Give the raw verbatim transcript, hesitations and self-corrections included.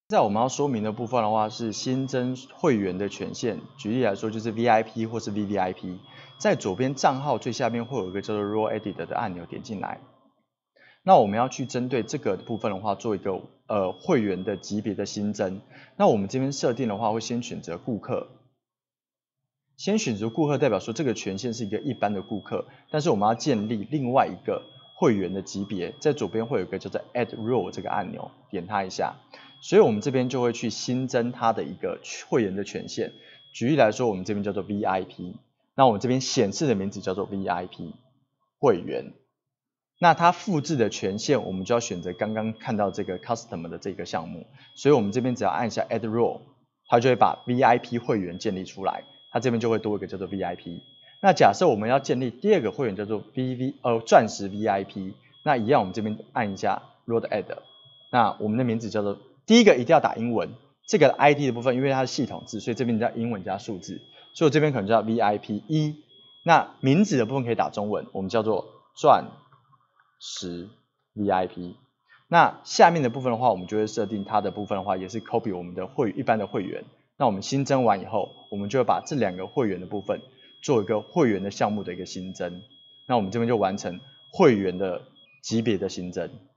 在我们要说明的部分的话，是新增会员的权限。举例来说，就是 V I P 或是 V V I P， 在左边账号最下面会有一个叫做 Role Edit 的按钮，点进来。那我们要去针对这个部分的话，做一个呃会员的级别的新增。那我们这边设定的话，会先选择顾客。先选择顾客代表说这个权限是一个一般的顾客，但是我们要建立另外一个会员的级别，在左边会有一个叫做 Add Role 这个按钮，点它一下。所以我们这边就会去新增它的一个会员的权限。举例来说，我们这边叫做 V I P， 那我们这边显示的名字叫做 V I P 会员。那它复制的权限，我们就要选择刚刚看到这个 Customer 的这个项目。所以我们这边只要按一下 Add Role， 它就会把 V I P 会员建立出来。它这边就会多一个叫做 V I P。那假设我们要建立第二个会员叫做 V V 呃钻石 V I P， 那一样我们这边按一下 Role Add， 那我们的名字叫做第一个一定要打英文，这个 I D 的部分因为它是系统字，所以这边叫英文加数字，所以我这边可能叫 V I P 一。那名字的部分可以打中文，我们叫做钻石 V I P。那下面的部分的话，我们就会设定它的部分的话，也是 copy 我们的会一般的会员。那我们新增完以后，我们就会把这两个会员的部分做一个会员的项目的一个新增。那我们这边就完成会员的级别的新增。